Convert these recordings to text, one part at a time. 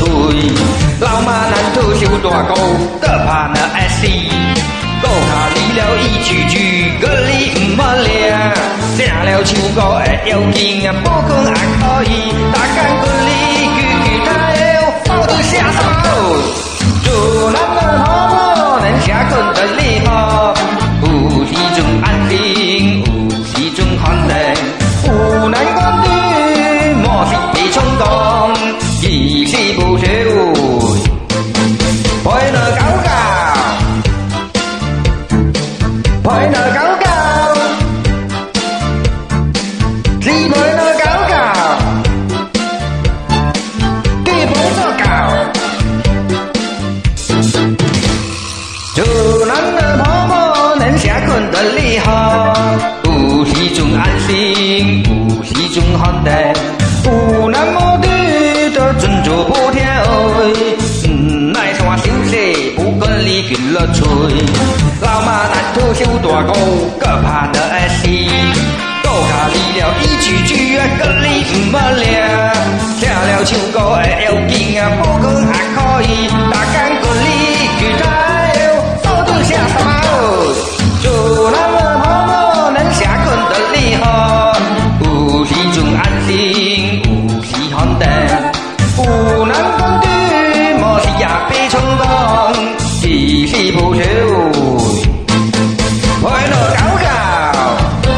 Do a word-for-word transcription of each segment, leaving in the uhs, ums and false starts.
吹。老马难头小大哥，搁怕那爱死。顾下离了伊句句，搁你唔捌领。正了唱歌会要紧啊，不可也可以。大干滚你句句太好，都写什么？做男人好不能下困得厉害，有时阵安定，有时阵寒冷，有难关的莫是被冲动，一时不学会，陪那高高，陪那高高，只陪那高高，对陪那高。做男的婆婆能下困得厉害，有时阵安心，有时阵寒冷，有那么的就真做不听话，唔爱山休息，不管你紧了吹。老马难头小大哥，搁怕得爱死，顾下离了伊句句啊，搁你唔捌领，听了唱歌会要紧啊，不过也可以，大干过你句太。下什么？做男人婆婆能下困得厉害，有时阵安心，有时寒冷，有难关的莫是也被冲动，一时不学会，陪那高高，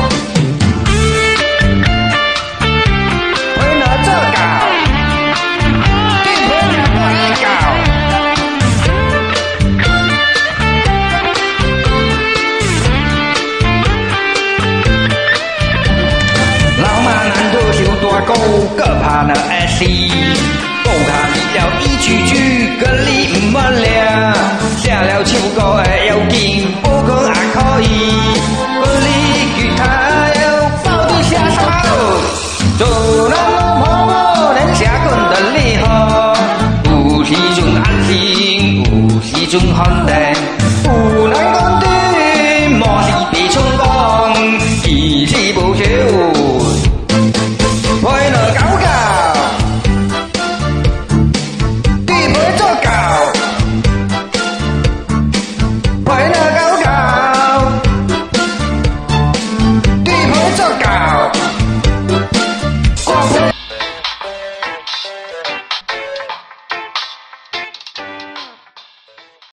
陪那这高，对陪那这高。大哥，搁怕那爱死，顾下离了伊句句，搁你唔捌领，写了唱歌会要紧，不过也可以，搁你句太到底写什么？做男人婆婆能下困得厉害，有时阵安心，有时阵寒。